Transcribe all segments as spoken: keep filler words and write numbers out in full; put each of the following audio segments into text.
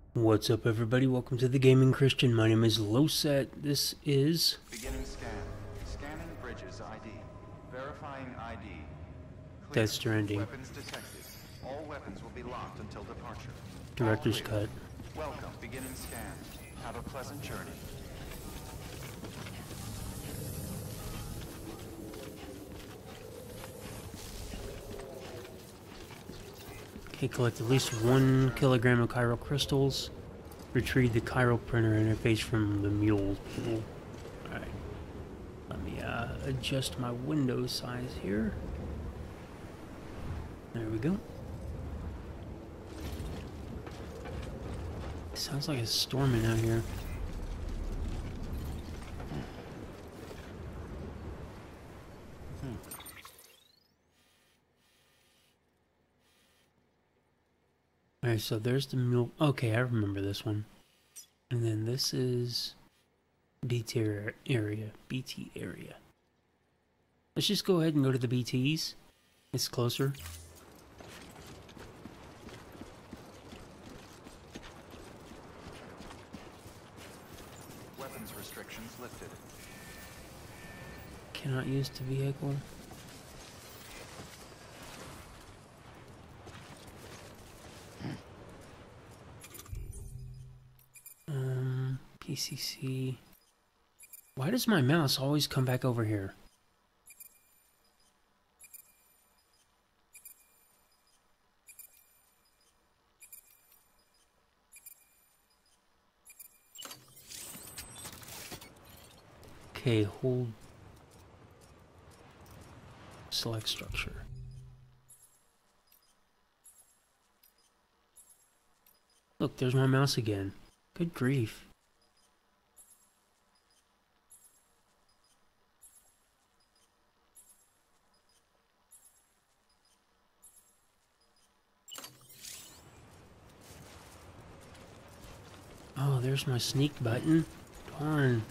What's up, everybody? Welcome to the Gaming Christian. My name is Loset. This is Beginning scan. Scanning bridges I D. Verifying I D. Clear. Death Stranding. Weapons detected. All weapons will be locked until departure. Director's All clear. Cut. Welcome. Beginning scan. Have a pleasant journey. Okay, collect at least one kilogram of chiral crystals. Retrieve the chiral printer interface from the mule pool. Alright. Let me uh, adjust my window size here. There we go. Sounds like it's storming out here. Alright, so there's the mule. Okay, I remember this one. And then this is B T area. B T area. Let's just go ahead and go to the B Ts. It's closer. Weapons restrictions lifted. Cannot use the vehicle. Um, P C C. Why does my mouse always come back over here? Okay, hold. Select structure. Look, there's my mouse again. Good grief. Oh, there's my sneak button. Darn.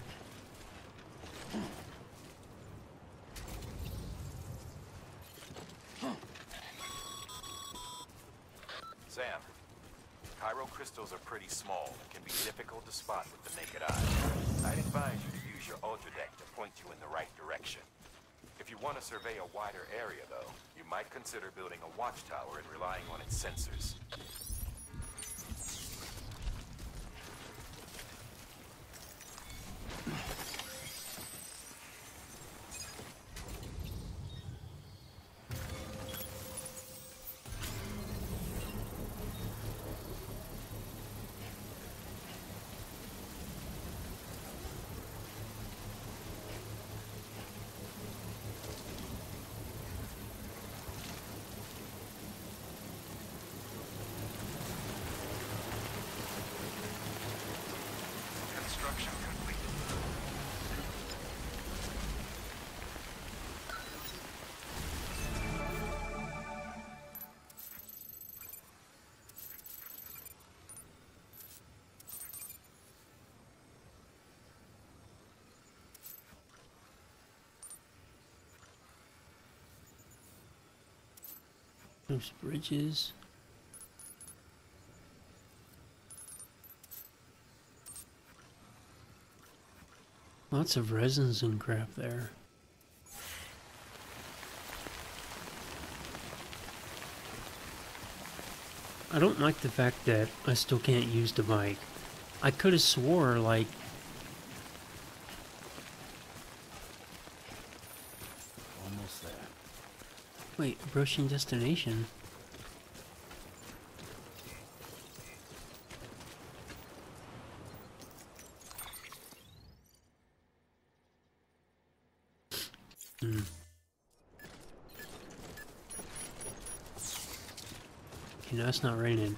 Sam, chiral crystals are pretty small and can be difficult to spot with the naked eye. I'd advise you to use your ultra deck to point you in the right direction. If you want to survey a wider area, though, you might consider building a watchtower and relying on its sensors. Construction complete. There's bridges. Lots of resins and crap there. I don't like the fact that I still can't use the bike. I could have swore, like... Almost there. Wait, approaching destination? Hmm. Okay, now it's not raining.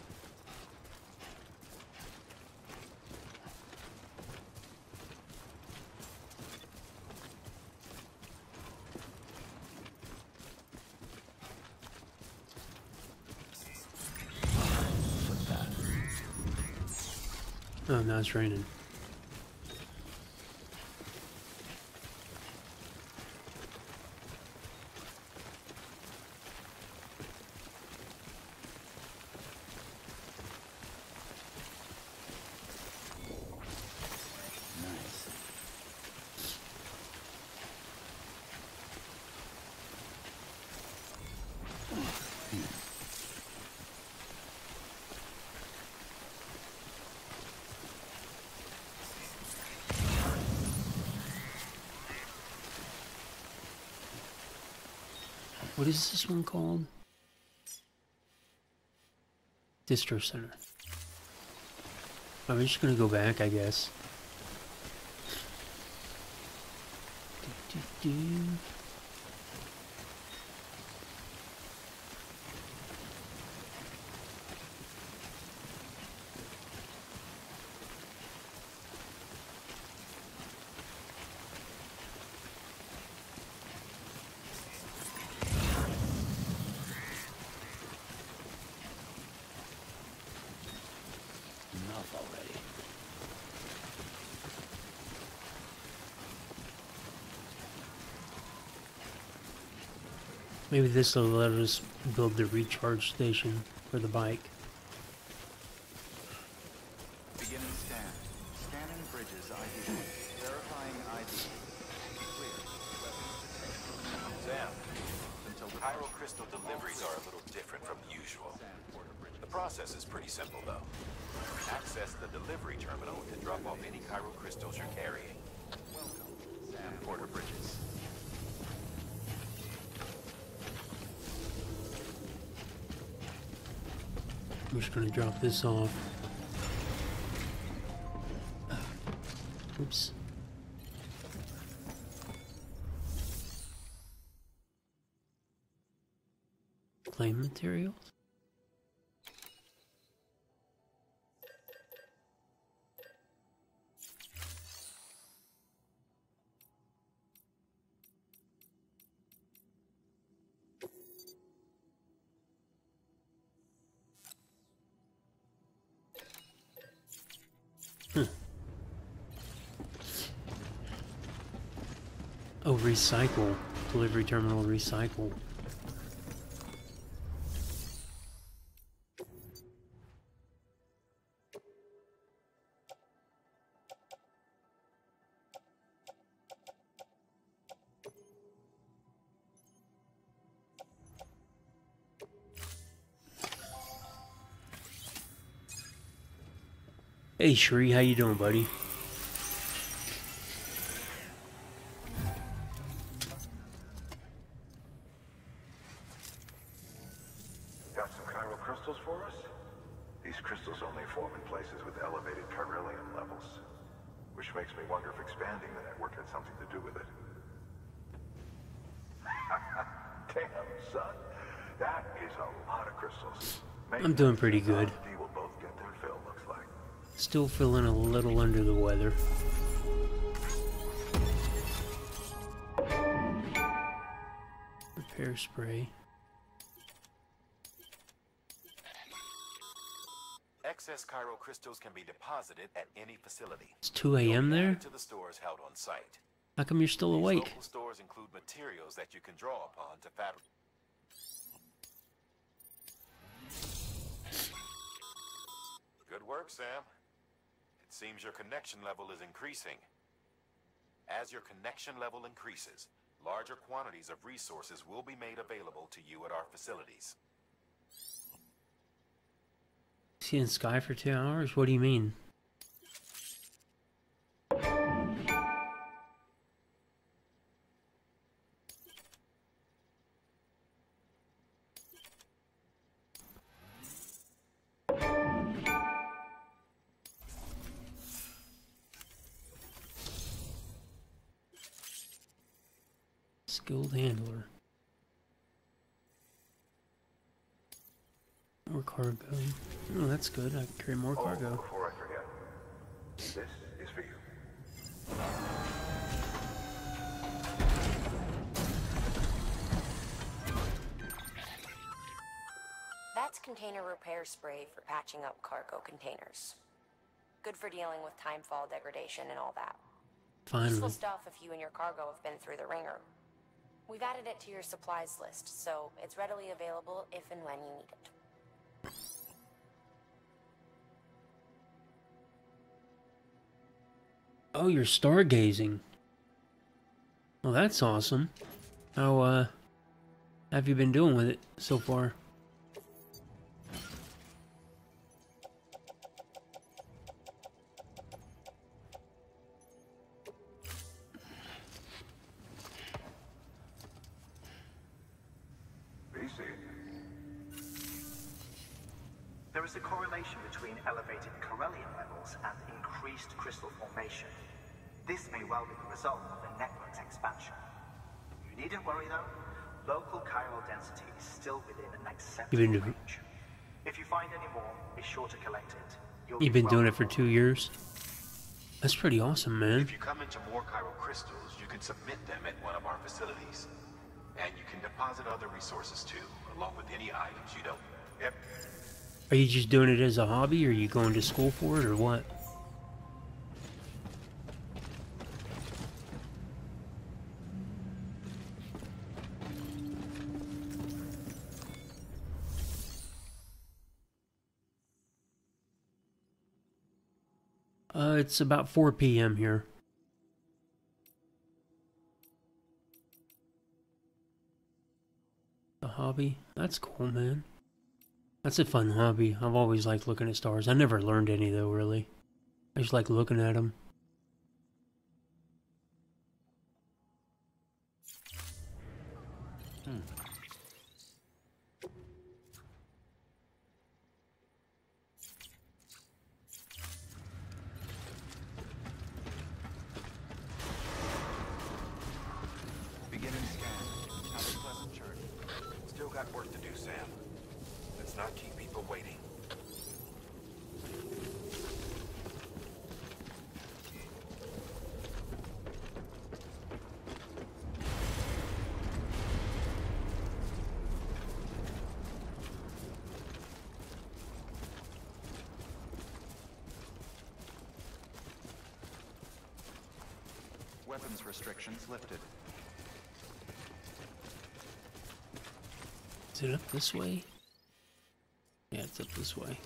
Oh, now it's raining. What is this one called? Distro Center. I'm just gonna go back, I guess. Do, do, do. Maybe this will let us build the recharge station for the bike. Beginning scan. Scanning bridges I D. Verifying I D. Clear. Weapons detected. Sam, Until the Pyro crystal deliveries are a little different from the usual. The process is pretty simple, though. Access the delivery terminal to drop off any Pyro crystals you're carrying. Sam Porter Bridges. I'm just gonna drop this off. Oops. Claim materials? Oh, recycle. Delivery terminal recycle. Hey Shree, how you doing, buddy? Got some chiral crystals for us? These crystals only form in places with elevated chiralium levels, which makes me wonder if expanding the network had something to do with it. Damn, son. That is a lot of crystals. Maybe I'm doing pretty good. we will both get their fill, looks like. Still feeling a little under the weather. Repair spray. Excess chiral crystals can be deposited at any facility. It's two A M They'll be there? added to the stores held on site. How come you're still These awake? local stores include materials that you can draw upon to fabricate. Good work, Sam. It seems your connection level is increasing. As your connection level increases, larger quantities of resources will be made available to you at our facilities. Seeing Sky for two hours? What do you mean? Skilled handler. More cargo. Oh, that's good. I can carry more Oh, cargo. before I forget, this is for you. That's container repair spray for patching up cargo containers. Good for dealing with timefall degradation and all that. Finally. Useful stuff if you and your cargo have been through the ringer. We've added it to your supplies list, so it's readily available if and when you need it. Oh, you're stargazing. Well, that's awesome. How, uh, have you been doing with it so far? There is a correlation between elevated Corellium levels and increased crystal formation. This may well be the result of the network's expansion. You needn't worry though. Local chiral density is still within an acceptable You've been, range. If you find any more, be sure to collect it. You'll you've be been doing it welcome. for two years? That's pretty awesome, man. If you come into more chiral crystals, you can submit them at one of our facilities. And you can deposit other resources too, along with any items you don't. Yep. Are you just doing it as a hobby, or are you going to school for it, or what? Uh, it's about four P M here. A hobby? That's cool, man. That's a fun hobby. I've always liked looking at stars. I never learned any, though, really. I just like looking at them. Hmm. Beginning scan. Have a pleasant journey. Still got work to do, Sam. Let's not keep people waiting. Weapons restrictions lifted. Is it up this way? Yeah, it's up this way.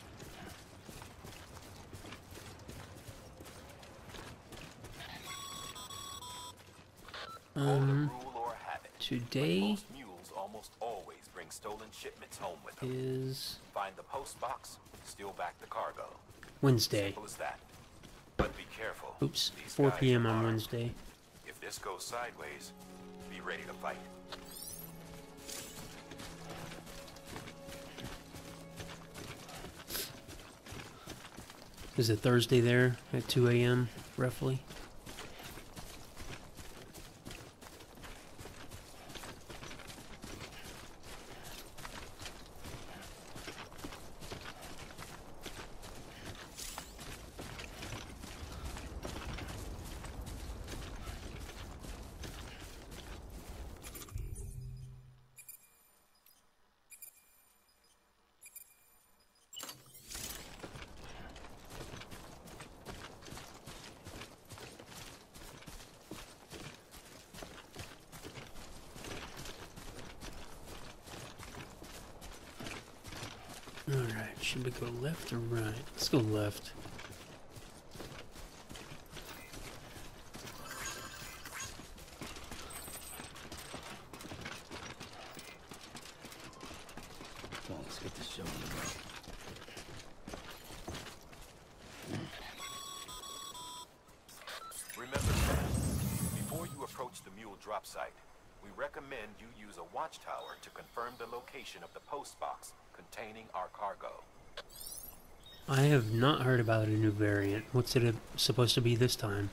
Um, Rule or habit. today Most mules almost always bring stolen shipments home with them. is Find the post box, steal back the cargo. Wednesday. Simple as that. But be careful. Oops, These four guys P M are on armed. Wednesday. If this goes sideways, be ready to fight. Is it Thursday there at two A M roughly? Alright, should we go left or right? Let's go left. Come on, let's get this show on the road. Remember, Sam, before you approach the mule drop site, we recommend you use a watchtower to confirm the location of the post box containing our cargo. I have not heard about a new variant. What's it supposed to be this time?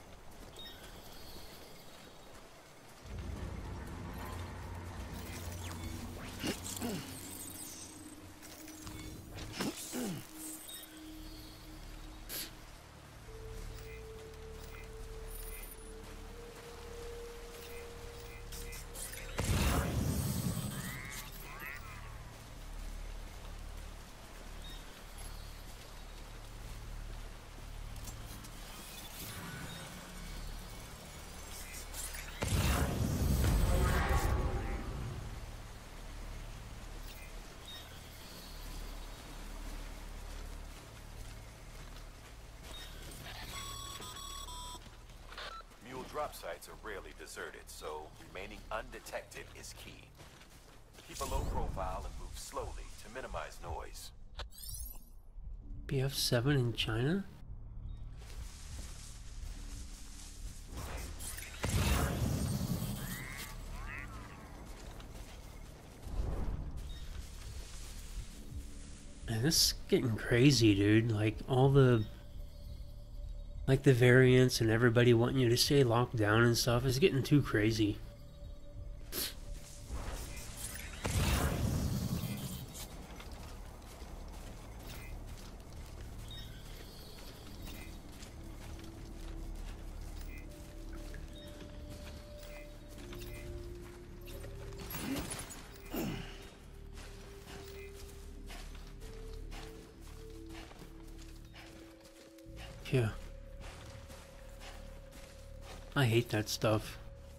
Mule drop sites are rarely deserted, so remaining undetected is key. Keep a low profile and move slowly to minimize noise. B F seven in China? this is getting crazy, dude. Like, all the... Like, the variants and everybody wanting you to stay locked down and stuff is getting too crazy. Yeah. I hate that stuff.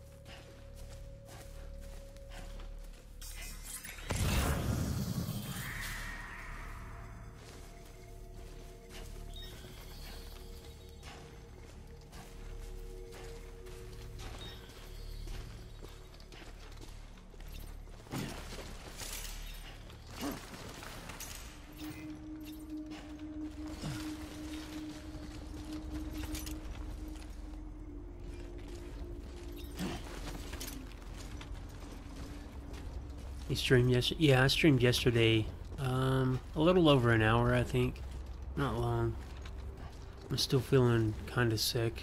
You streamed yesterday? Yeah, I streamed yesterday. Um, a little over an hour, I think. Not long. I'm still feeling kind of sick.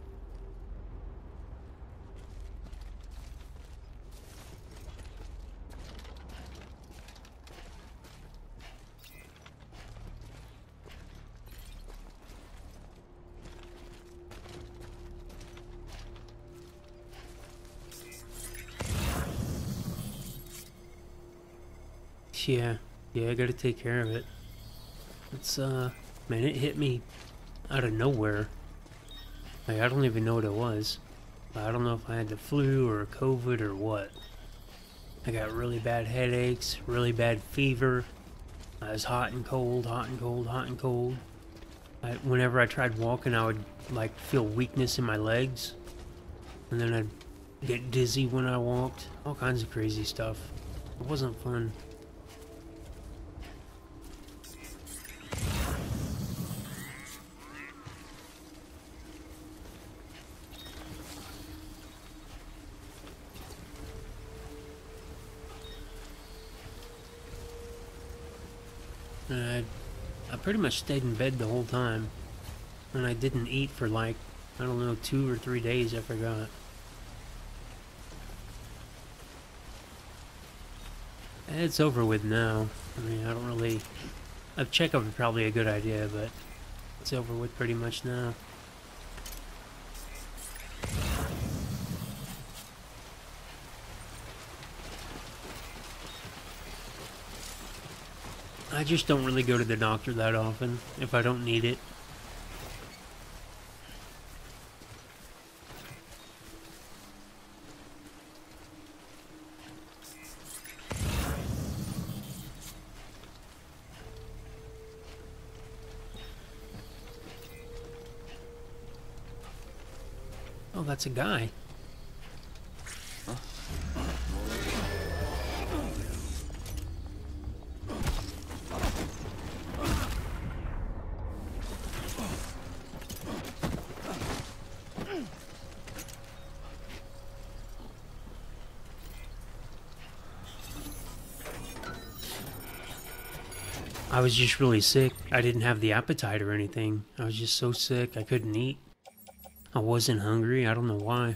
Yeah, yeah, I gotta take care of it. It's, uh, man, it hit me out of nowhere. Like, I don't even know what it was. I don't know if I had the flu or COVID or what. I got really bad headaches, really bad fever. I was hot and cold, hot and cold, hot and cold. I, whenever I tried walking, I would, like, feel weakness in my legs. And then I'd get dizzy when I walked. All kinds of crazy stuff. It wasn't fun. I, I pretty much stayed in bed the whole time, and I didn't eat for like, I don't know, two or three days, I forgot. It's over with now. I mean, I don't really... A checkup is probably a good idea, but it's over with pretty much now. I just don't really go to the doctor that often, if I don't need it. Oh, that's a guy. I was just really sick. I didn't have the appetite or anything. I was just so sick I couldn't eat. I wasn't hungry. I don't know why.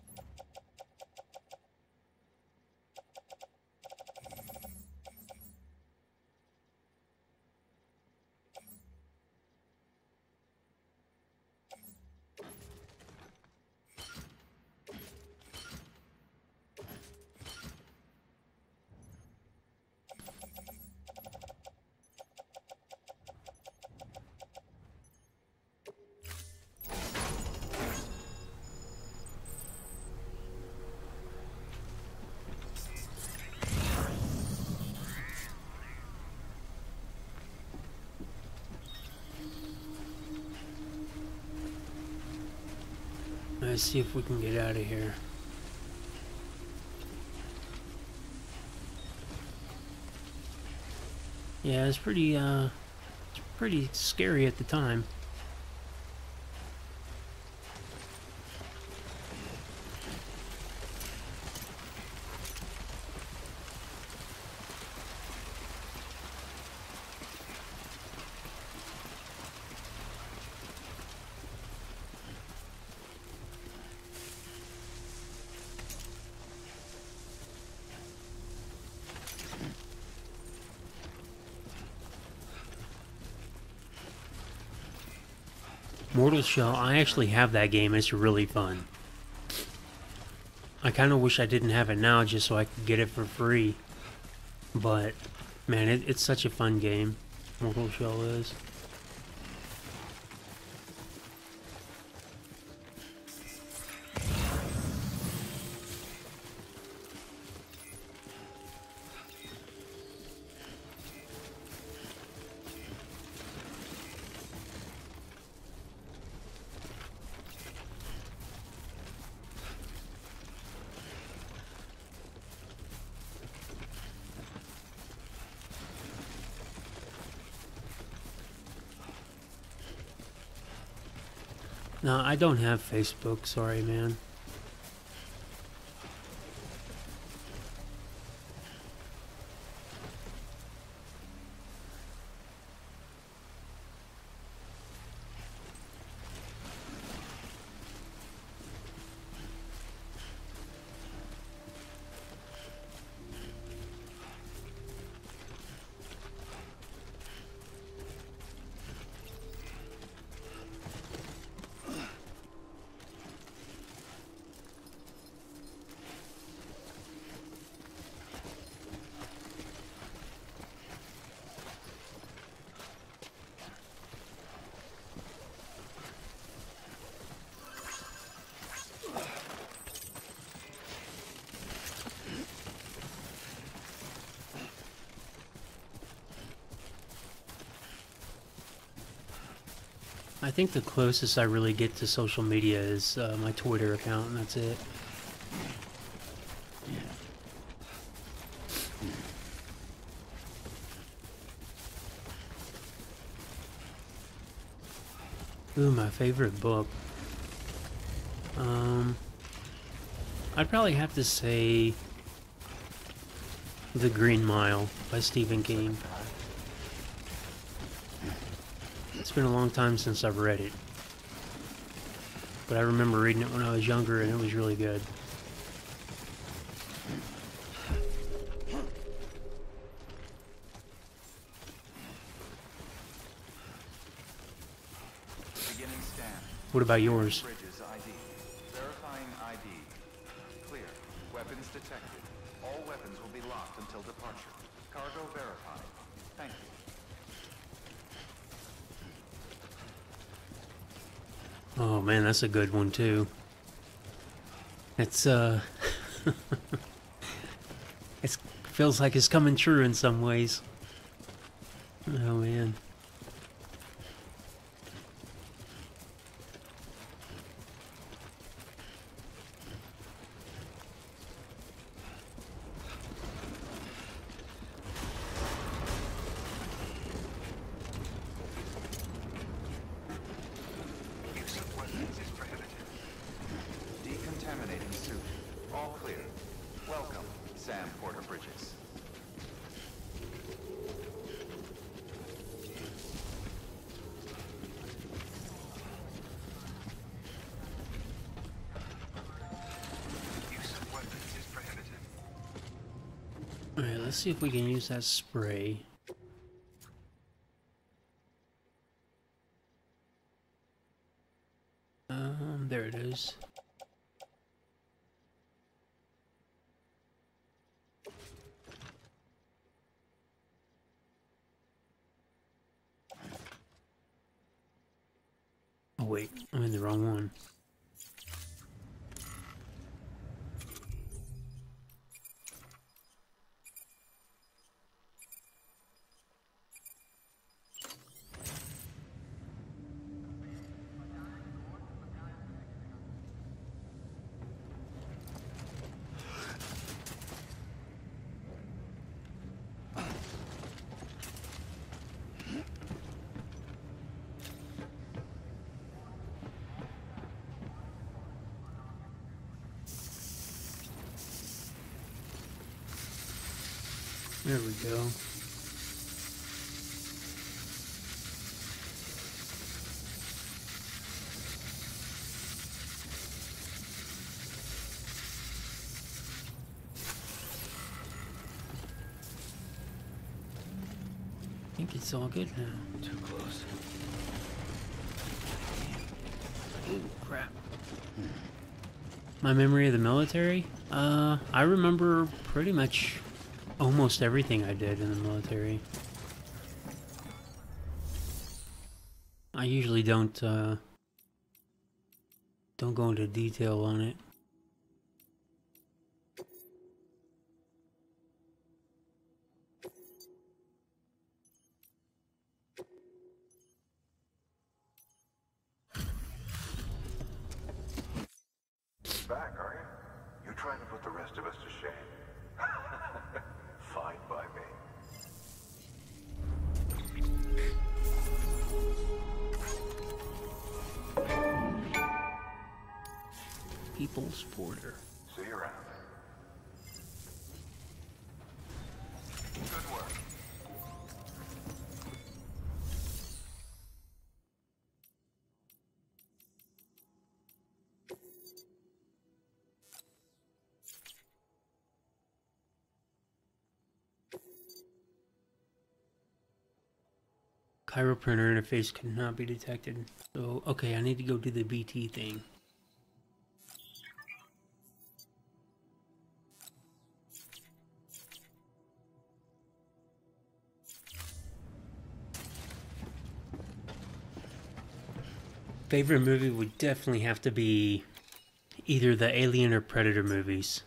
Let's see if we can get out of here. Yeah, it's pretty, uh, it's pretty scary at the time. Mortal Shell, I actually have that game. It's really fun. I kind of wish I didn't have it now just so I could get it for free. But, man, it, it's such a fun game. Mortal Shell is. No, I don't have Facebook. Sorry, man. I think the closest I really get to social media is uh, my Twitter account, and that's it. Ooh, my favorite book. Um, I'd probably have to say The Green Mile by Stephen King. It's been a long time since I've read it, but I remember reading it when I was younger, and it was really good. Beginning scan. What about yours? Bridges I D. Verifying I D. Clear. Weapons detected. All weapons will be locked until departure. Cargo verified. Thank you. Oh man, that's a good one too. It's uh it feels like it's coming true in some ways. Oh man. Decontaminating suit. All clear. Welcome, Sam Porter Bridges. Use of weapons is prohibited. Alright, let's see if we can use that spray. Um, there it is. Oh wait, I'm in the wrong one. There we go. I think it's all good now. Too close. Oh, crap. My memory of the military? Uh, I remember pretty much almost everything I did in the military. I usually don't, uh, don't go into detail on it. Back, are you? You trying to put the rest of us to shame? Fine by me. People's Border. See you around. Good work. Cairo printer interface cannot be detected. So, okay, I need to go do the B T thing. Favorite movie would definitely have to be either the Alien or Predator movies.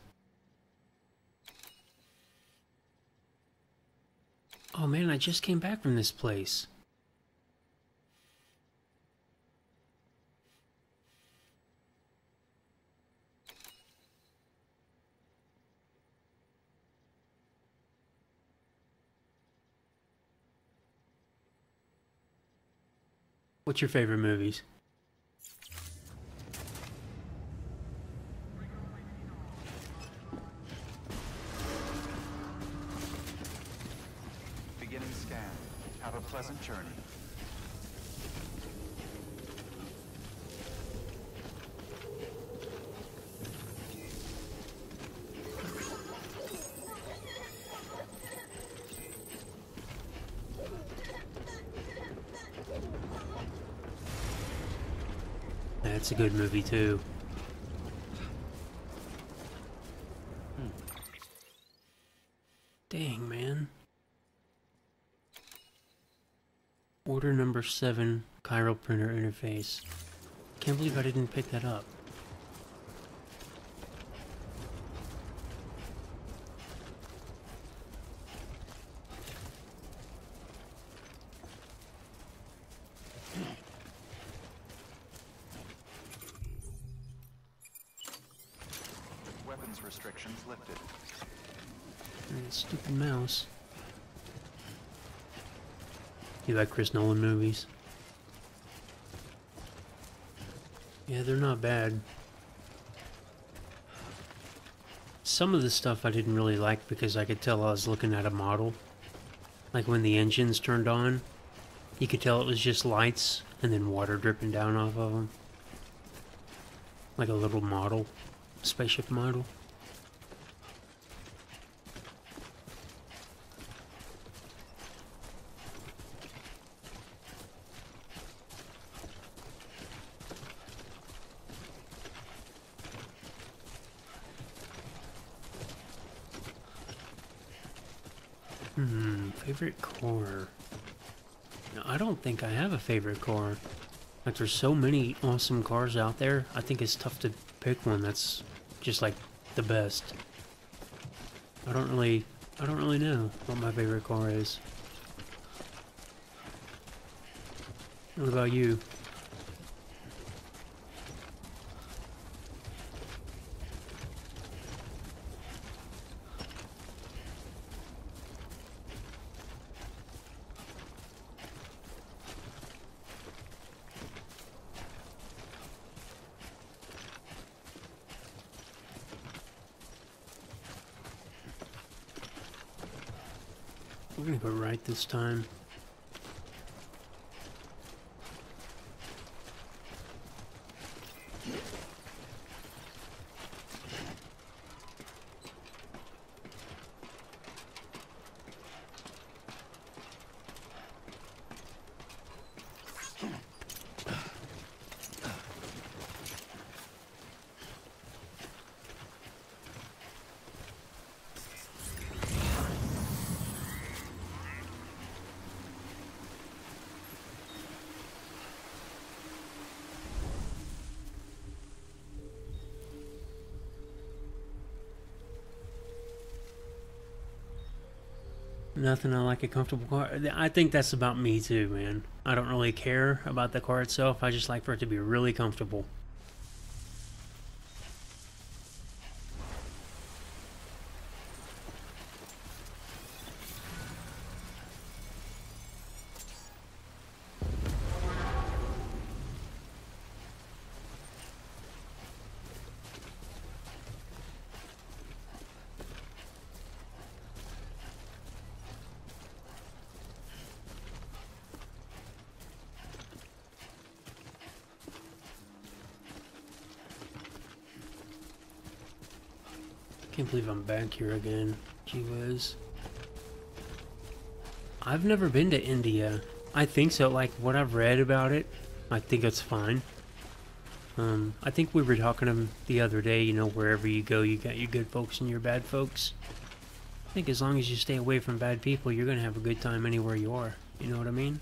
Oh man, I just came back from this place. What's your favorite movies? Beginning scan. Have a pleasant journey. That's a good movie too. Dang, man. Order number seven, Chiral printer interface. Can't believe I didn't pick that up. Weapons restrictions lifted. That stupid mouse. You like Chris Nolan movies? Yeah, they're not bad. Some of the stuff I didn't really like because I could tell I was looking at a model. Like when the engines turned on, you could tell it was just lights and then water dripping down off of them. Like a little model, spaceship model. Hmm, favorite car. No, I don't think I have a favorite car. Like, there's so many awesome cars out there, I think it's tough to pick one that's just like the best. I don't really, I don't really know what my favorite car is. What about you? We're gonna go right this time. Nothing I like a comfortable car. I think that's about me too, man. I don't really care about the car itself. I just like for it to be really comfortable. Can't believe I'm back here again. Gee whiz. I've never been to India. I think so. Like, what I've read about it, I think it's fine. Um, I think we were talking to them the other day, you know, wherever you go, you got your good folks and your bad folks. I think as long as you stay away from bad people, you're going to have a good time anywhere you are. You know what I mean?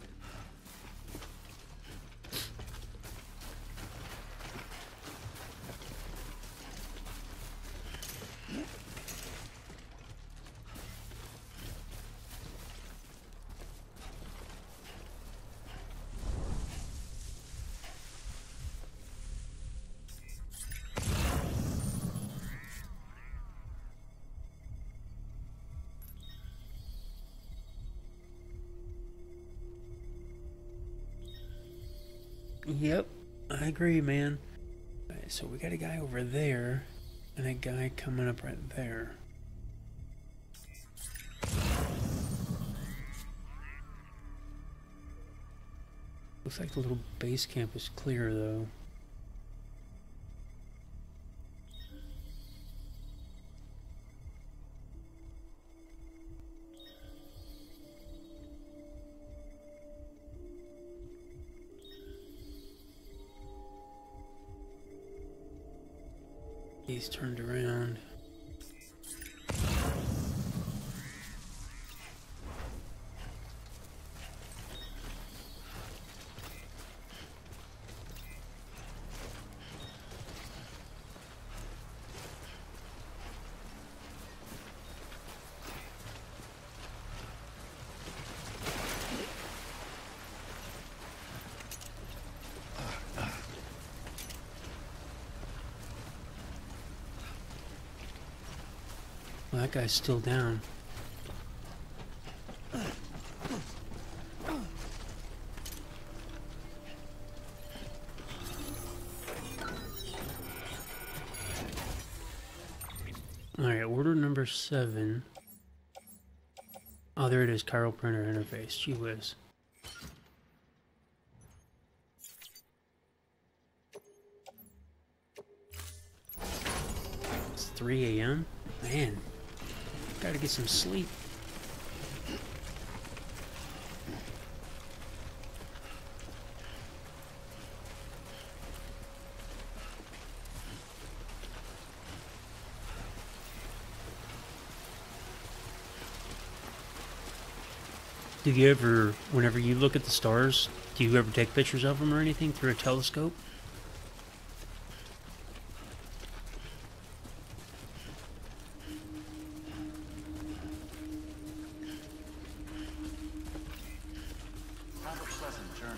Yep, I agree, man. Alright, so we got a guy over there, and a guy coming up right there. Looks like the little base camp is clear, though. He's turned around. Well, that guy's still down. Alright, order number seven. Oh, there it is, chiral printer interface. Gee whiz. It's three A M? Man. Gotta get some sleep. Do you ever, whenever you look at the stars, do you ever take pictures of them or anything through a telescope? Have a pleasant journey.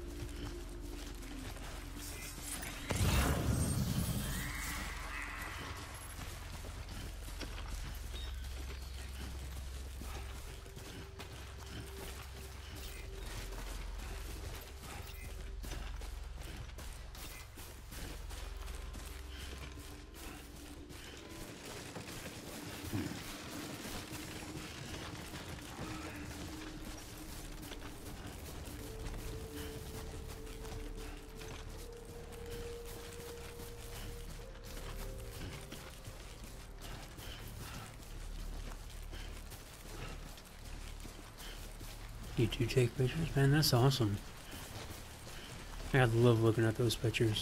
You do take pictures? Man, that's awesome. I love looking at those pictures.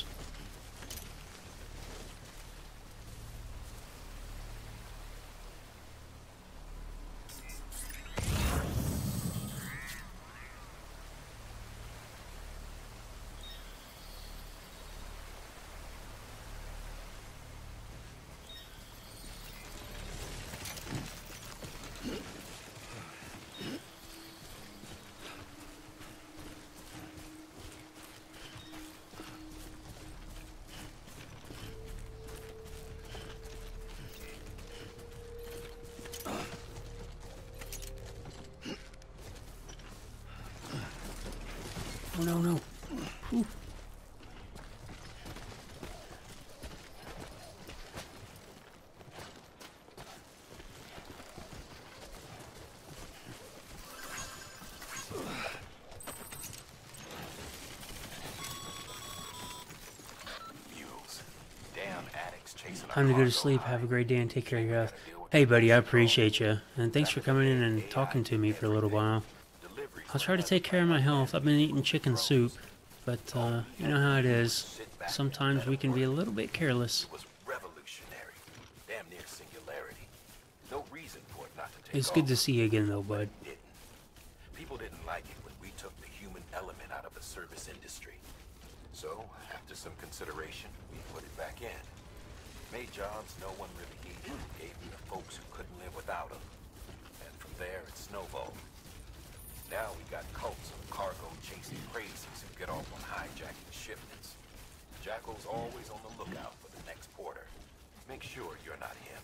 Oh no, no. Whew. Time to go to sleep. Have a great day and take care of your health. Hey, buddy, I appreciate you. And thanks for coming in and talking to me for a little while. I'll try to take care of my health. I've been eating chicken soup. But, uh, you know how it is. Sometimes we can be a little bit careless. It's good to see you again, though, bud. People didn't like it when we took the human element out of the service industry. So, after some consideration, we put it back in. Made jobs no one really needed, gave them to folks who couldn't live without them. And from there, it snowballed. Now we got cults of cargo chasing crazies who get off on hijacking shipments. Jackal's always on the lookout for the next porter. Make sure you're not him.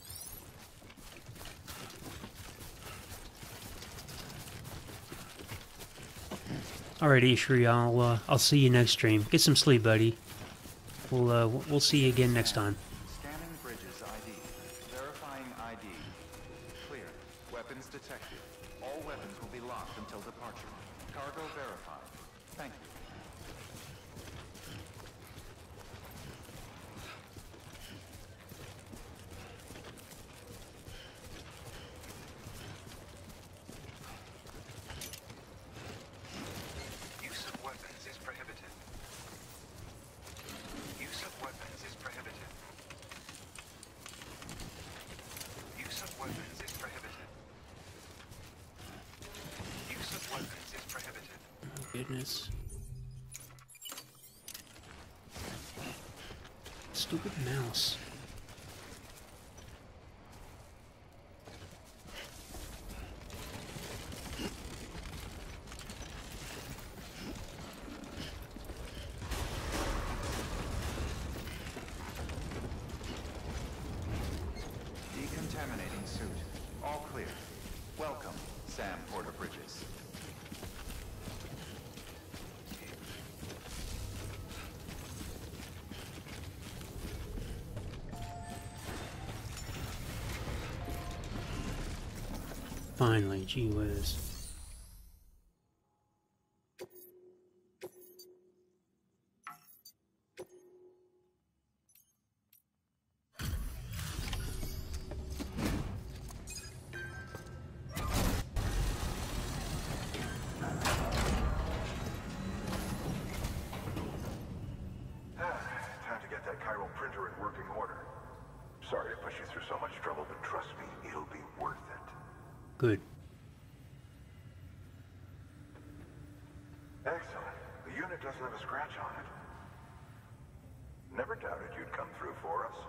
Alrighty, Shri, I'll, uh, I'll see you next stream. Get some sleep, buddy. We'll, uh, we'll see you again next time. Scanning bridges I D. Verifying I D. Clear. Weapons detected. All weapons will be locked until departure. Cargo verified. Thank you. Use of weapons is prohibited. Use of weapons is prohibited. Use of weapons is prohibited. Use of weapons is prohibited. Oh, goodness. Stupid mouse. Decontaminating suit. All clear. Welcome, Sam Porter Bridges. Finally, gee whiz. Time to get that chiral printer in working order. Sorry to push you through so much trouble, but trust me, it'll be worth it. Good. Excellent. The unit doesn't have a scratch on it. Never doubted you'd come through for us.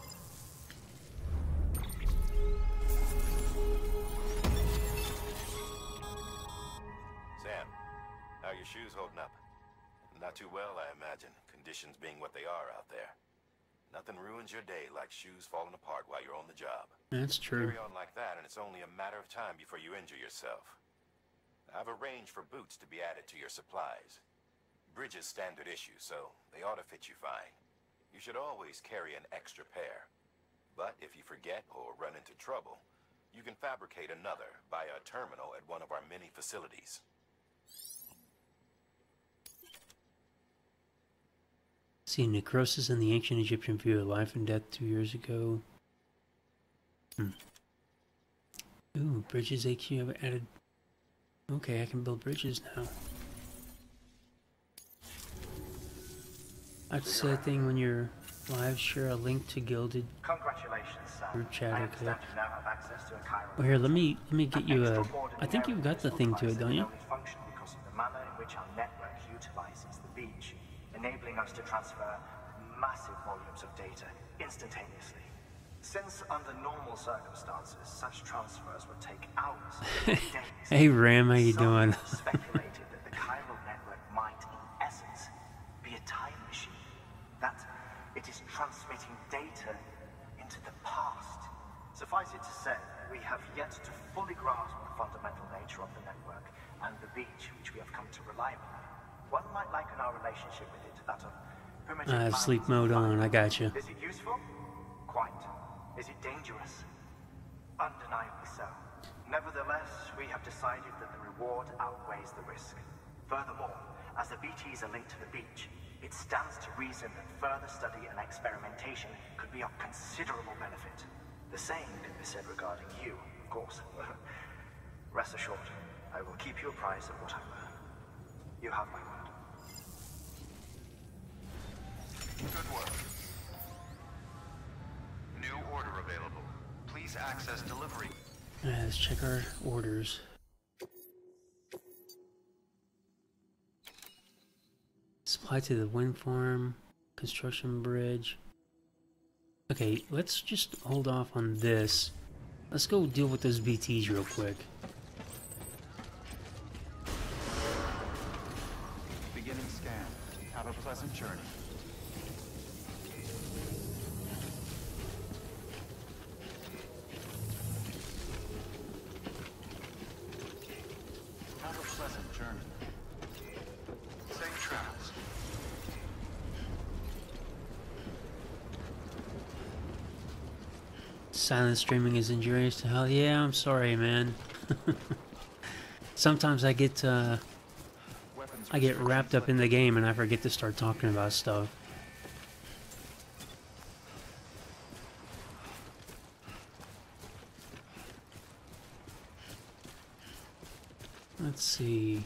Sam, how are your shoes holding up? Not too well, I imagine. Conditions being what they are out there. Nothing ruins your day like shoes falling apart while you're on the job. That's true. Carry on like that, and it's only a matter of time before you injure yourself. I've arranged for boots to be added to your supplies. Bridges standard issue, so they ought to fit you fine. You should always carry an extra pair. But if you forget or run into trouble, you can fabricate another via a terminal at one of our many facilities. See, necrosis in the ancient Egyptian view of life and death two years ago. Hmm. Ooh, bridges H Q have added. Okay, I can build bridges now. That's the thing when you're live, share a link to Gilded Congratulations, Sam. group chat. I Okay. understand you now have access to a chiral. Well, here, let me let me get An you a. extraordinary I think you've got the thing to it, don't you? only function because of the manner in which our network utilizes the beach, enabling us to transfer massive volumes of data instantaneously. Since under normal circumstances, such transfers would take hours, days. Hey, Ram, how you Some doing? have speculated that the chiral network might, in essence, be a time machine. That it is transmitting data into the past. Suffice it to say, we have yet to fully grasp the fundamental nature of the network and the beach which we have come to rely upon. One might liken our relationship with it to that of primitive I have minds sleep in mode on, fire. I gotcha. Is it useful? Quite. Is it dangerous? Undeniably so. Nevertheless, we have decided that the reward outweighs the risk. Furthermore, as the B Ts are linked to the beach, it stands to reason that further study and experimentation could be of considerable benefit. The same can be said regarding you, of course. Rest assured, I will keep you apprised of what I learn. You have my word. Good work. New order available. Please access delivery. Alright, let's check our orders. Supply to the wind farm, construction bridge. Okay, let's just hold off on this. Let's go deal with those B Ts real quick. Beginning scan. Have a pleasant journey. Have a pleasant journey. Safe travels. Silent streaming is injurious to health. Yeah, I'm sorry, man. Sometimes I get uh, Weapons I get wrapped up in the game and I forget to start talking about stuff. Let's see.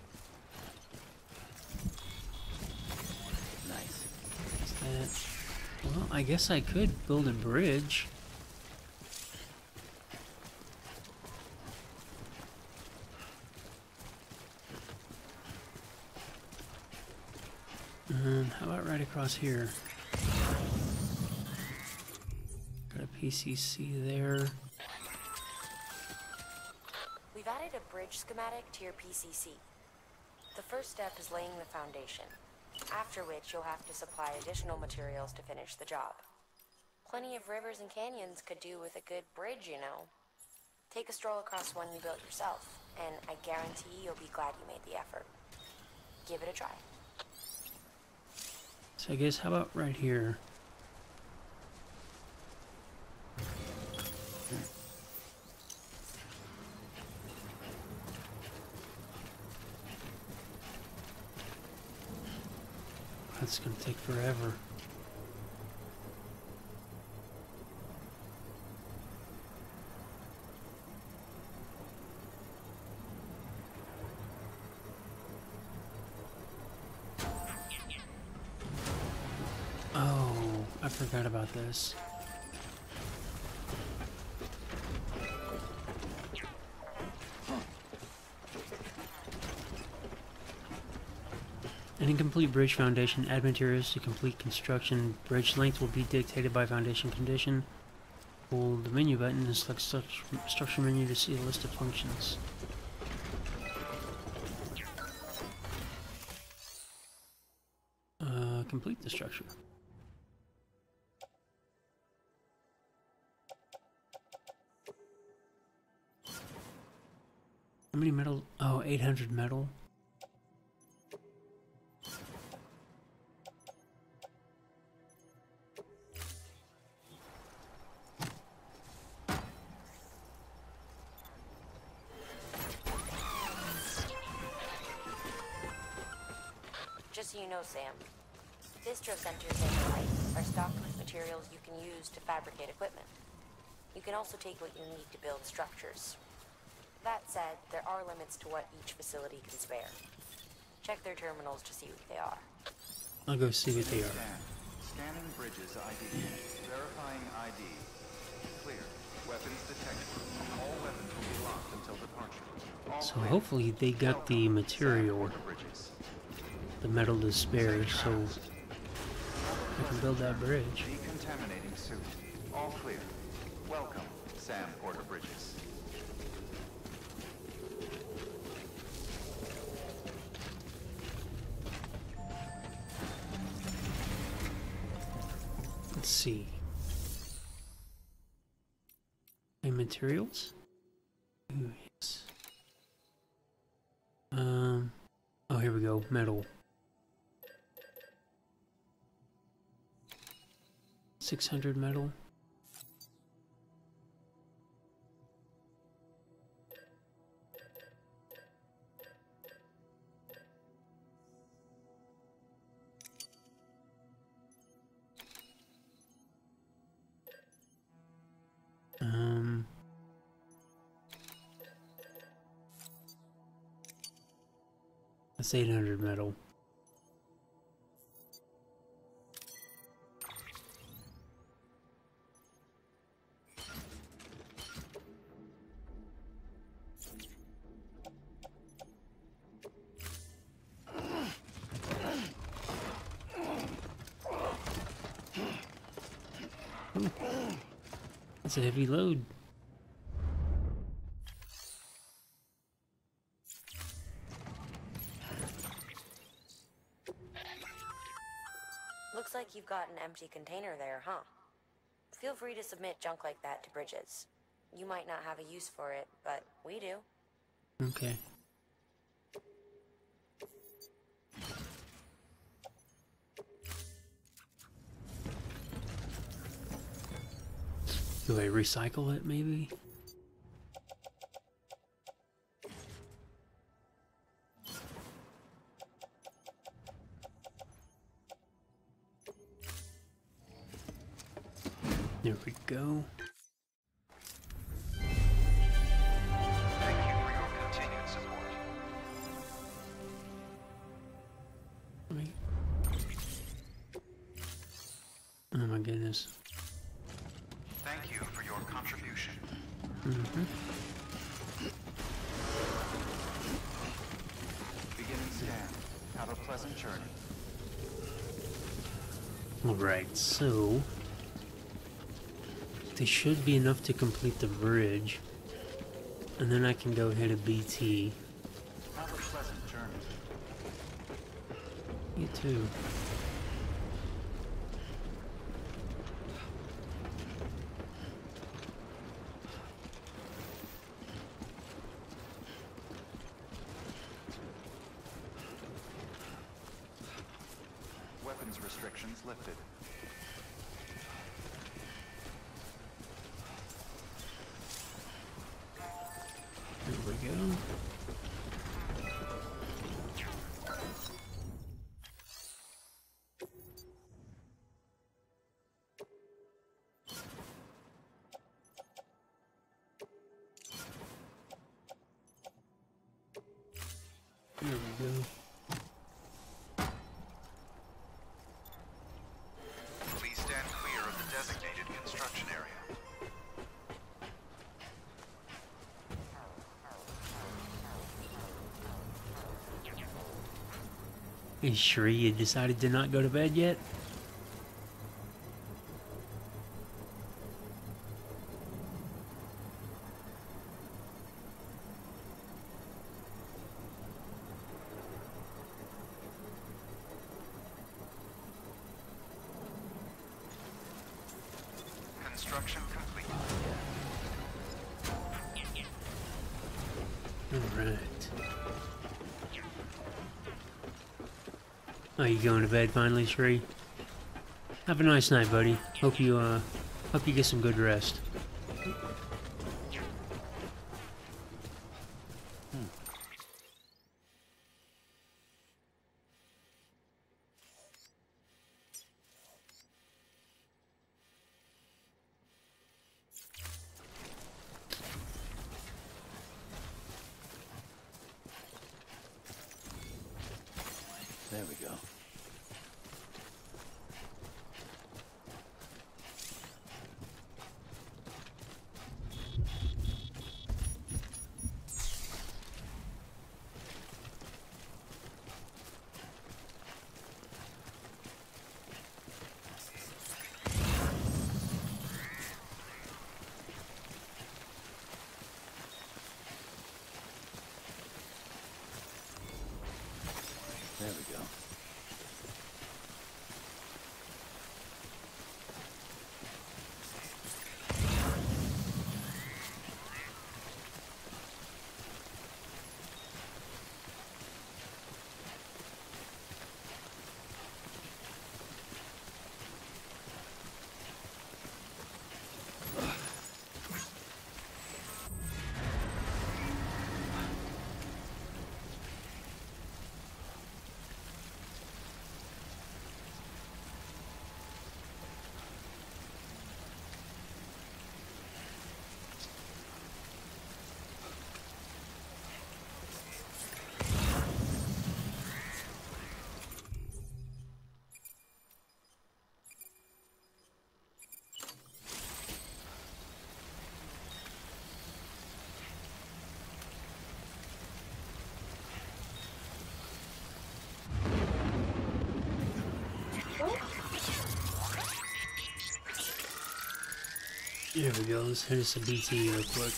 Nice. Is that... Well, I guess I could build a bridge. Um, how about right across here? Got a P C C there. We've added a bridge schematic to your P C C. The first step is laying the foundation, after which you'll have to supply additional materials to finish the job. Plenty of rivers and canyons could do with a good bridge, you know. Take a stroll across one you built yourself, and I guarantee you'll be glad you made the effort. Give it a try. So I guess how about right here? That's gonna take forever. Oh, I forgot about this. An incomplete bridge foundation. Add materials to complete construction. Bridge length will be dictated by foundation condition. Hold the menu button and select structure, structure menu to see a list of functions. Uh, complete the structure. How many metal? Oh, eight hundred metal. Just so you know, Sam, distro centers and the like are stocked with materials you can use to fabricate equipment. You can also take what you need to build structures. That said, there are limits to what each facility can spare. Check their terminals to see what they are. I'll go see what they are. Scan. Scanning bridges I D. Verifying I D. Clear. Weapons detected. All weapons will be locked until departure. All So clear. hopefully they got the Welcome, material, Sam Bridges. the metal to spare, so I can build that bridge. Decontaminating suit. All clear. Welcome, Sam Porter Bridges. Let's see. And materials? Ooh, yes. Um, oh, here we we go. Metal. six hundred metal. Um... That's eight hundred metal. Ooh. That's a heavy load. Looks like you've got an empty container there, huh? Feel free to submit junk like that to Bridges. You might not have a use for it, but we do. Okay. Do I recycle it, maybe? There we go. Thank you for your continued support. Wait. Oh my goodness. Thank you for your contribution. Mm-hmm. Beginning scan. Have a pleasant journey. Alright, so... They should be enough to complete the bridge. And then I can go hit a B T. Have a pleasant journey. You too. Weapons restrictions lifted. There we go. There we go. Please stand clear of the designated construction area. Are you sure you decided to not go to bed yet? Construction complete. Alright. Oh, you going to bed finally, Shree? Have a nice night, buddy. Hope you, uh, hope you get some good rest. There we go. There we go. Let's hit us a B T real quick.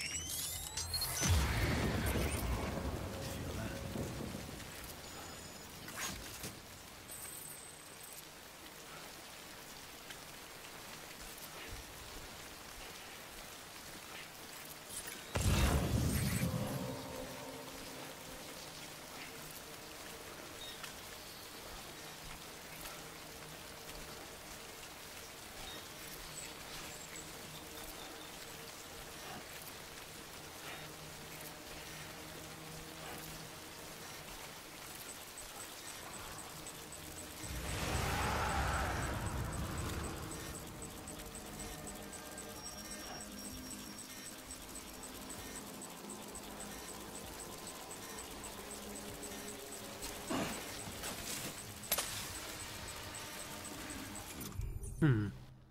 Hmm.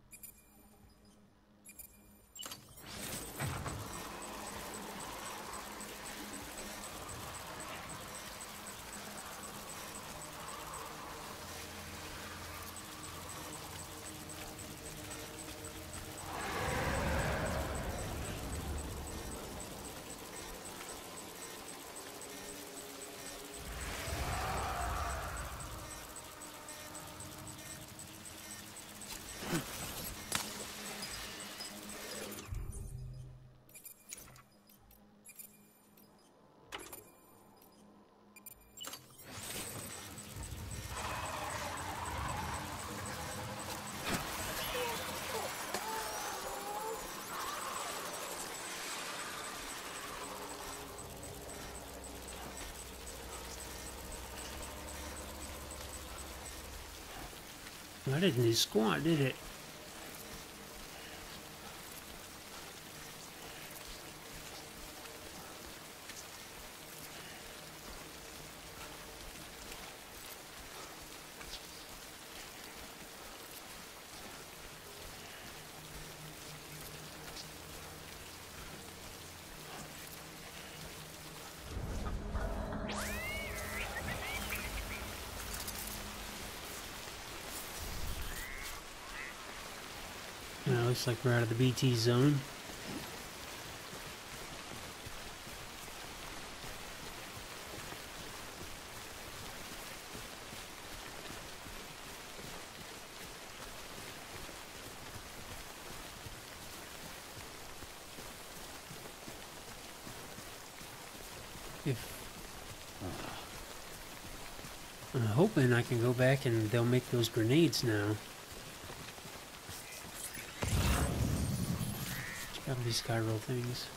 I didn't do squat, did it? Now looks like we're out of the B T zone. If I'm hoping I can go back and they'll make those grenades now. Check out these skyroll things.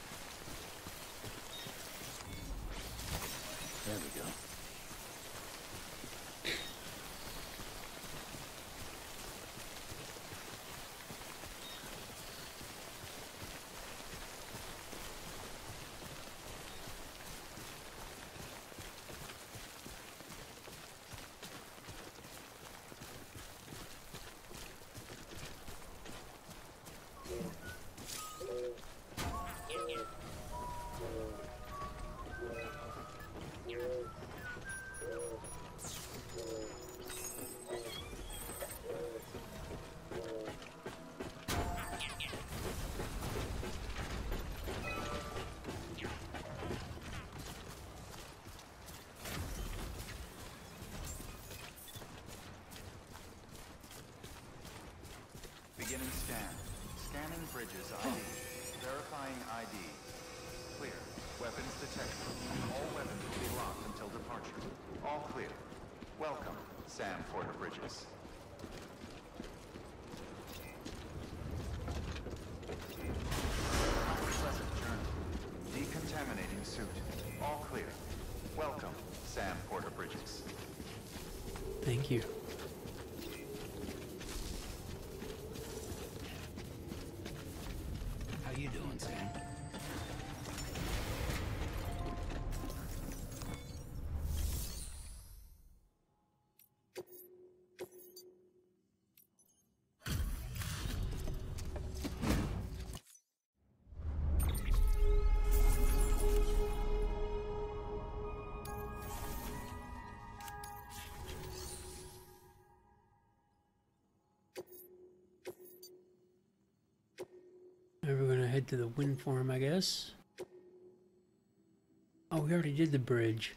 There we go. Beginning scan. Scanning bridges I D. Verifying I D. Clear. Weapons detected. All weapons will be locked until departure. All clear. Welcome, Sam Porter Bridges. Pleasant journey. Decontaminating suit. All clear. Welcome, Sam Porter Bridges. Thank you. How you doing, Sam? head to the wind farm, I guess. Oh, we already did the bridge.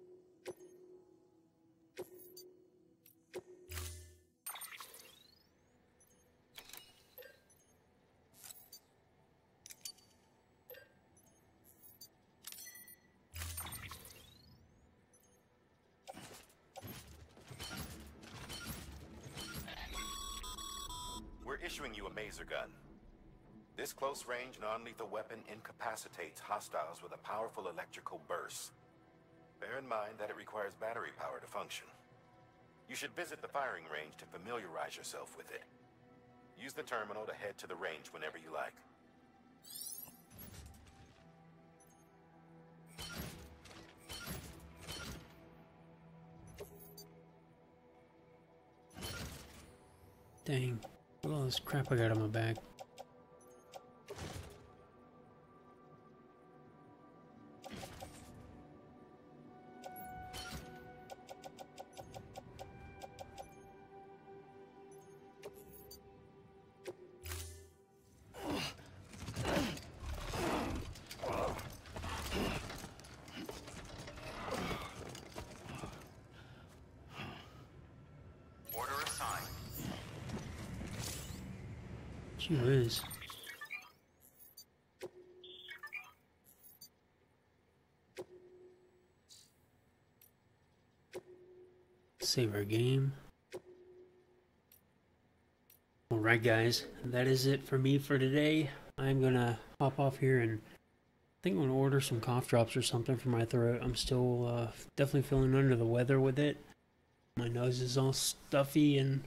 We're issuing you a maser gun. This close-range, non-lethal weapon incapacitates hostiles with a powerful electrical burst. Bear in mind that it requires battery power to function. You should visit the firing range to familiarize yourself with it. Use the terminal to head to the range whenever you like. Dang. Look at all this crap I got on my back. Order assigned. Gee whiz. Save our game. Alright guys, that is it for me for today. I'm gonna hop off here and I think I'm gonna order some cough drops or something for my throat. I'm still uh, definitely feeling under the weather with it. My nose is all stuffy and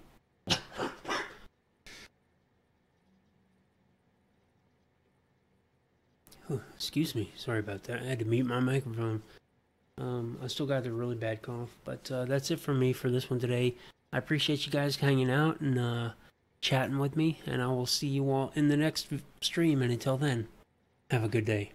oh, excuse me, sorry about that. I had to mute my microphone. Um, I still got the really bad cough, but uh, that's it for me for this one today. I appreciate you guys hanging out and uh, chatting with me, and I will see you all in the next stream. And until then, have a good day.